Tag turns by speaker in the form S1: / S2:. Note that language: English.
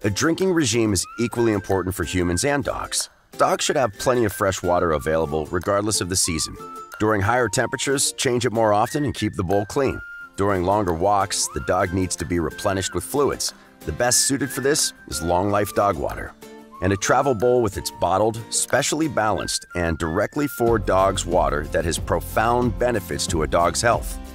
S1: A drinking regime is equally important for humans and dogs. Dogs should have plenty of fresh water available regardless of the season. During higher temperatures, change it more often and keep the bowl clean. During longer walks, the dog needs to be replenished with fluids. The best suited for this is Long Life Dog Water. And a travel bowl with its bottled, specially balanced, and directly for dogs water that has profound benefits to a dog's health.